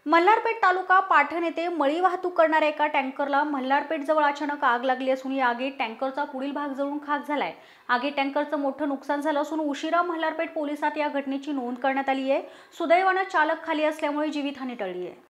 मल्हारपेठ तालुका पाटण येथे मळी वाहतूक करणाऱ्या एका टँकरला मल्हारपेठ जवळ अचानक आग लागली असून या आगीत टँकरचा पुढील भाग जळून खाक झालाय। आगीत टँकरचं मोठं नुकसान झालं असून उशिरा मल्हारपेठ पोलिसात या घटनेची नोंद करण्यात आली आहे। सुदैवाने चालक खाली असल्यामुळे जीवितहानी टळली आहे।